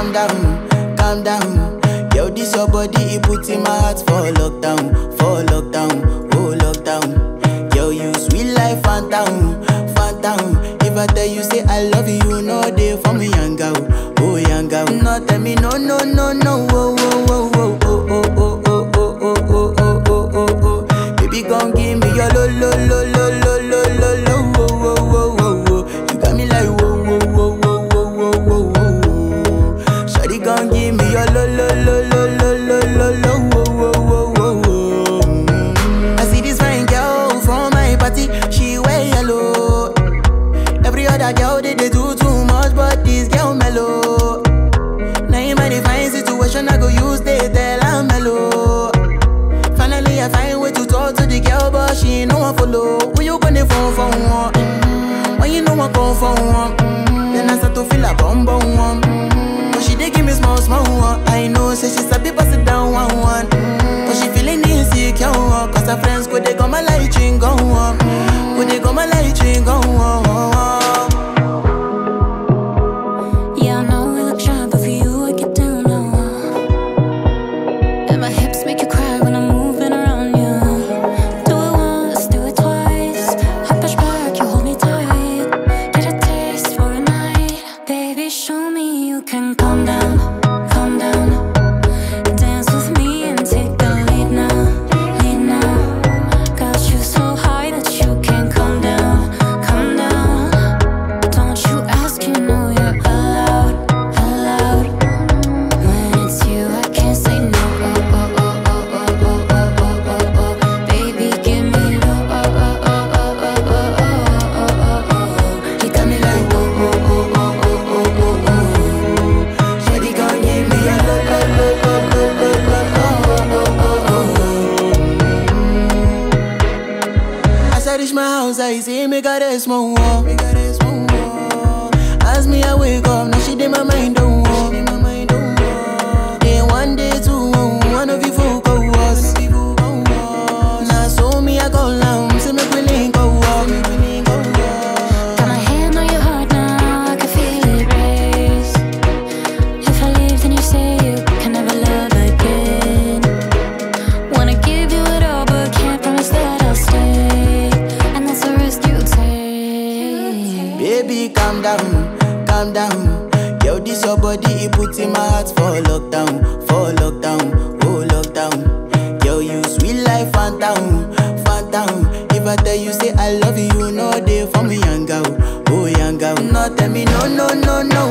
calm down. Yo, this your body, it puts in my heart for lockdown, oh lockdown. Yo, you sweet life, phantom, phantom. If I tell you say I love you, no day for me, yanga-oh, oh yanga-oh. No tell me no, no, no, no, oh, oh, oh, oh, oh, oh, oh, oh, oh, oh, oh, oh, oh, oh. Baby, gon' give me your lo, lo, lo, lo, lo, lo, lo, lo, oh, oh, oh, oh, oh. You got me like whoa, whoa, whoa, whoa, whoa, whoa, whoa, whoa. Shawty gon' give me your lo, lo, lo, lo, lo, lo, lo, lo, oh, oh, oh, oh, oh. I see this fine girl from my party, she wear yellow. Every other girl they do too much, but this girl mellow. Naim I define situation, I go use they tell I'm mellow. Finally I find way to talk to the girl, but she ain't no one follow. Who you gonna phone for one? When you know I come for one, then I start to feel a bum bum one. But she dey give me small small one. I know say she sabi pass it down one one. But she feeling insecure, cause her friends go they come my light ring go on, go they come my light ring go on. I say make her rest more. As me I wake up, now she did my mind don't walk. Then one day two, one of you folk go was. Now so me I go down, say make we link go walk. Got my hand on your heart now, I can feel it race. If I leave then you say you can never love again. Wanna give you it all but can't promise that I'll stay. Baby, calm down, calm down. Yo, this your body, it puts in my heart for lockdown, oh lockdown. Yo, you sweet life, phantom, phantom. If I tell you say I love you, no day for me, yanga-oh, oh yanga-oh. No tell me no, no, no, no,